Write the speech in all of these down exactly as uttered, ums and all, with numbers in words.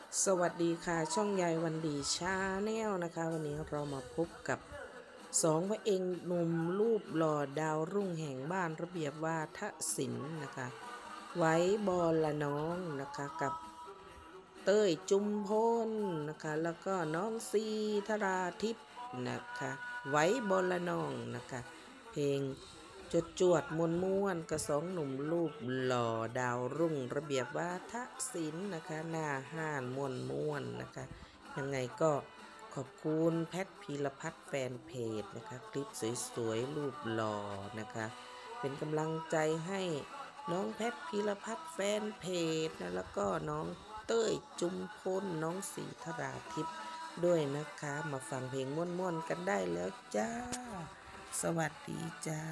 สวัสดีค่ะช่องยายวันดีชาแนลนะคะวันนี้เรามาพบกับสองพระเอกหนุ่มรูปหล่อดาวรุ่งแห่งบ้านระเบียบวาทศิลป์นะคะไว้บอละน้องนะคะกับเต้ยจุมพลนะคะแล้วก็น้องซีธราทิพย์นะคะไว้บอละน้องนะคะเพลงจดจวดมวลม้วนกับสองหนุ่มรูปหล่อดาวรุ่งระเบียบวาทศิลป์นะคะหน้าห้านมวลม้วนนะคะยังไงก็ขอบคุณแพทพีรพัฒน์แฟนเพจนะคะคลิปสวยๆรูปหล่อนะคะเป็นกำลังใจให้น้องแพทพีรพัฒน์แฟนเพจนะแล้วก็น้องเต้ยจุมพลน้องสีธราทิพย์ด้วยนะคะมาฟังเพลงม่วนๆกันได้แล้วจ้าสวัสดีจ้า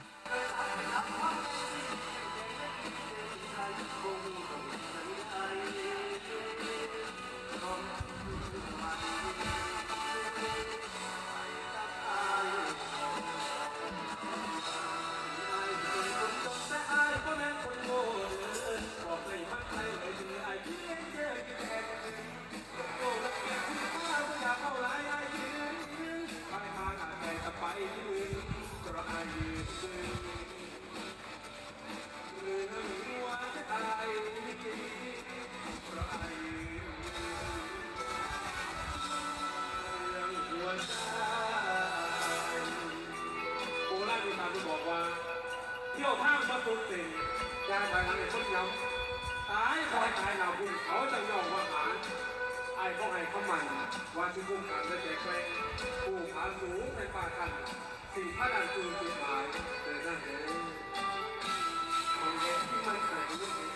ไปยืนกระไรยืนเรื่องหัวใจกระไรเรื่องหัวใจโบราณมีตาที่บอกว่าเที่ยวทางประตูเต็มยาทางในคนย้ำตายคอยตายหนาวบุญเขาจะยอมว่าหาไอ้ก็ให้เขามันว่าที่พุ่งการจะแจกแกล้งผู้ขาสูงในป่ากันสี่พระดันจูจุดหมายแต่นั่นเองของเด็กที่มันใส่